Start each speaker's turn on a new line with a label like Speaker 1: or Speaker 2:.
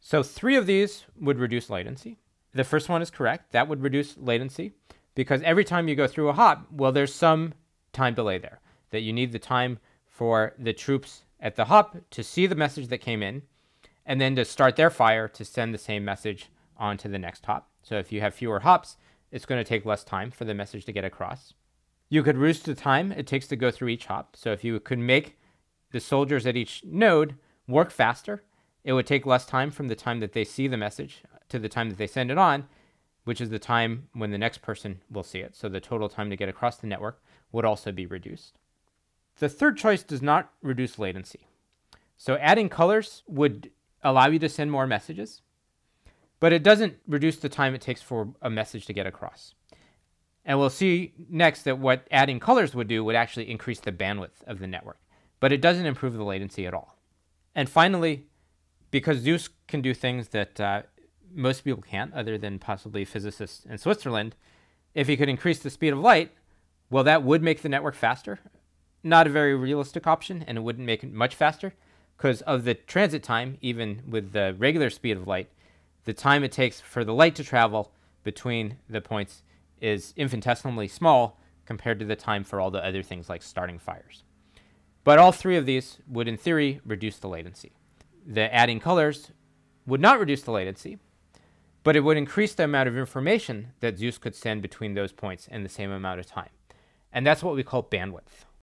Speaker 1: So 3 of these would reduce latency. The first one is correct. That would reduce latency because every time you go through a hop, well, there's some time delay there, that you need the time for the troops at the hop to see the message that came in and then to start their fire to send the same message on to the next hop. So if you have fewer hops, it's going to take less time for the message to get across. You could reduce the time it takes to go through each hop. So if you could make the soldiers at each node work faster, it would take less time from the time that they see the message to the time that they send it on, which is the time when the next person will see it. So the total time to get across the network would also be reduced. The third choice does not reduce latency. So adding colors would allow you to send more messages, but it doesn't reduce the time it takes for a message to get across. And we'll see next that what adding colors would do would actually increase the bandwidth of the network, but it doesn't improve the latency at all. And finally, because Zeus can do things that most people can't, other than possibly physicists in Switzerland, if he could increase the speed of light, well, that would make the network faster. Not a very realistic option, and it wouldn't make it much faster because of the transit time, even with the regular speed of light, the time it takes for the light to travel between the points is infinitesimally small compared to the time for all the other things like starting fires. But all 3 of these would, in theory, reduce the latency. The adding colors would not reduce the latency, but it would increase the amount of information that Zeus could send between those points in the same amount of time. And that's what we call bandwidth.